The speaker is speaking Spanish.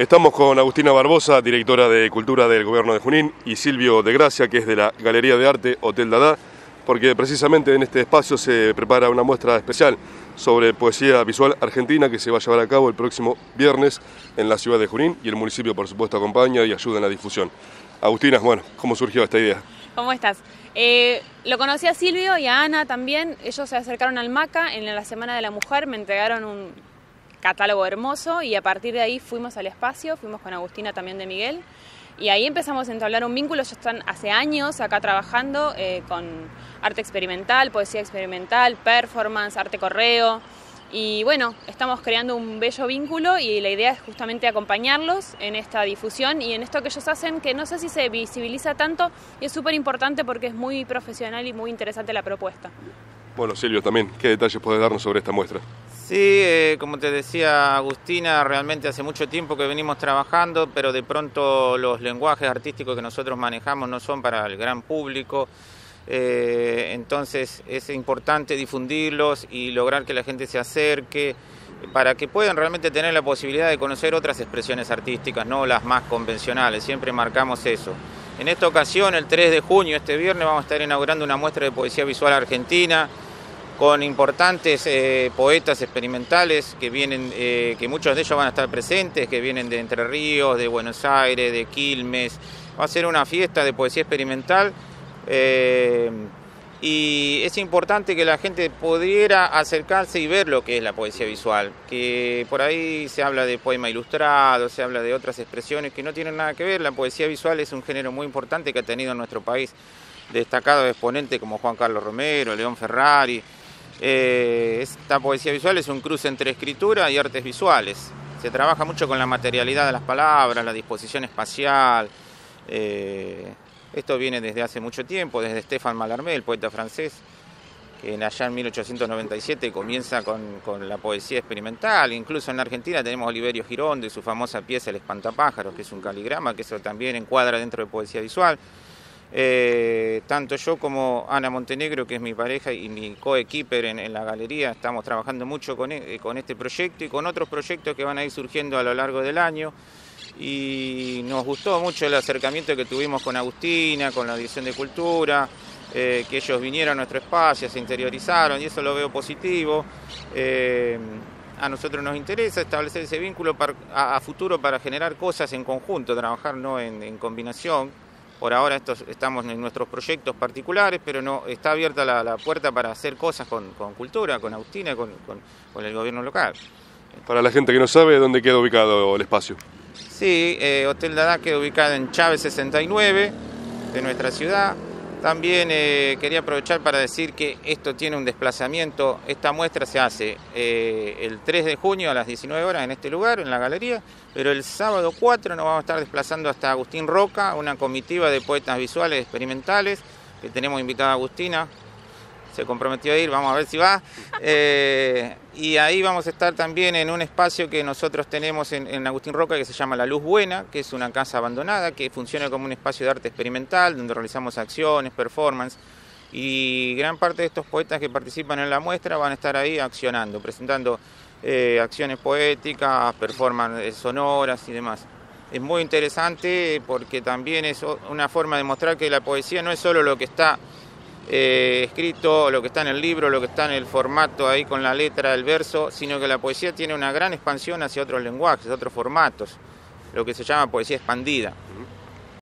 Estamos con Agustina Barbosa, directora de Cultura del Gobierno de Junín, y Silvio de Gracia, que es de la Galería de Arte Hotel Dada, porque precisamente en este espacio se prepara una muestra especial sobre poesía visual argentina que se va a llevar a cabo el próximo viernes en la ciudad de Junín, y el municipio por supuesto acompaña y ayuda en la difusión. Agustina, bueno, ¿cómo surgió esta idea? ¿Cómo estás? Lo conocí a Silvio y a Ana también. Ellos se acercaron al MACA en la Semana de la Mujer, me entregaron un catálogo hermoso y a partir de ahí fuimos al espacio, fuimos con Agustina también de Miguel y ahí empezamos a entablar un vínculo. Ellos están hace años acá trabajando con arte experimental, poesía experimental, performance, arte correo y bueno, estamos creando un bello vínculo y la idea es justamente acompañarlos en esta difusión y en esto que ellos hacen, que no sé si se visibiliza tanto y es súper importante porque es muy profesional y muy interesante la propuesta. Bueno, Silvio, también, ¿qué detalles podés darnos sobre esta muestra? Sí, como te decía Agustina, realmente hace mucho tiempo que venimos trabajando, pero de pronto los lenguajes artísticos que nosotros manejamos no son para el gran público, entonces es importante difundirlos y lograr que la gente se acerque para que puedan realmente tener la posibilidad de conocer otras expresiones artísticas, no las más convencionales, siempre marcamos eso. En esta ocasión, el 3 de junio, este viernes, vamos a estar inaugurando una muestra de poesía visual argentina con importantes poetas experimentales que vienen, que muchos de ellos van a estar presentes, que vienen de Entre Ríos, de Buenos Aires, de Quilmes. Va a ser una fiesta de poesía experimental y es importante que la gente pudiera acercarse y ver lo que es la poesía visual, que por ahí se habla de poema ilustrado, se habla de otras expresiones que no tienen nada que ver. La poesía visual es un género muy importante que ha tenido en nuestro país destacados exponentes como Juan Carlos Romero, León Ferrari. Esta poesía visual es un cruce entre escritura y artes visuales. Se trabaja mucho con la materialidad de las palabras, la disposición espacial. Esto viene desde hace mucho tiempo, desde Stéphane Mallarmé, el poeta francés, que allá en 1897 comienza con la poesía experimental. Incluso en Argentina tenemos a Oliverio Girondo y su famosa pieza El espantapájaros, que es un caligrama, que eso también encuadra dentro de poesía visual. Tanto yo como Ana Montenegro, que es mi pareja y mi coequiper en la galería, estamos trabajando mucho con este proyecto y con otros proyectos que van a ir surgiendo a lo largo del año. Y nos gustó mucho el acercamiento que tuvimos con Agustina, con la Dirección de Cultura, que ellos vinieron a nuestro espacio, se interiorizaron y eso lo veo positivo. A nosotros nos interesa establecer ese vínculo a futuro para generar cosas en conjunto, trabajar no en combinación. Por ahora estamos en nuestros proyectos particulares, pero no está abierta la puerta para hacer cosas con cultura, con Agustina, con el gobierno local. Para la gente que no sabe, ¿dónde queda ubicado el espacio? Sí, Hotel Dada queda ubicado en Chávez 69 de nuestra ciudad. También quería aprovechar para decir que esto tiene un desplazamiento. Esta muestra se hace el 3 de junio a las 19 horas en este lugar, en la galería, pero el sábado 4 nos vamos a estar desplazando hasta Agustín Roca, una comitiva de poetas visuales experimentales, que tenemos invitada a Agustina, se comprometió a ir, vamos a ver si va. Y ahí vamos a estar también en un espacio que nosotros tenemos en Agustín Roca que se llama La Luz Buena, que es una casa abandonada que funciona como un espacio de arte experimental donde realizamos acciones, performance y gran parte de estos poetas que participan en la muestra van a estar ahí accionando, presentando acciones poéticas, performances sonoras y demás. Es muy interesante porque también es una forma de mostrar que la poesía no es solo lo que está escrito, lo que está en el libro, lo que está en el formato ahí con la letra, el verso, sino que la poesía tiene una gran expansión hacia otros lenguajes, otros formatos, lo que se llama poesía expandida.